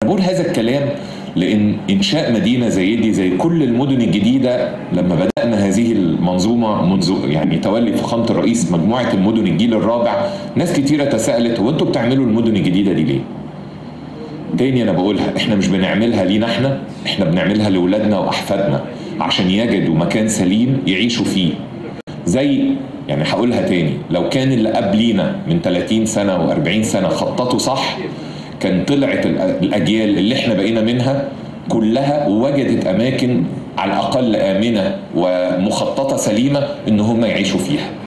بقول هذا الكلام لأن إنشاء مدينة زي دي زي كل المدن الجديدة، لما بدأنا هذه المنظومة منذ يعني تولي فخامة الرئيس مجموعة المدن الجيل الرابع، ناس كتيرة تساءلت هو أنتوا بتعملوا المدن الجديدة دي ليه؟ تاني أنا بقولها إحنا مش بنعملها لينا إحنا بنعملها لأولادنا وأحفادنا عشان يجدوا مكان سليم يعيشوا فيه. زي يعني هقولها تاني، لو كان اللي قبلينا من 30 سنة و40 سنة خططوا صح، كان طلعت الأجيال اللي احنا بقينا منها كلها وجدت أماكن على الأقل آمنة ومخططة سليمة إن هم يعيشوا فيها.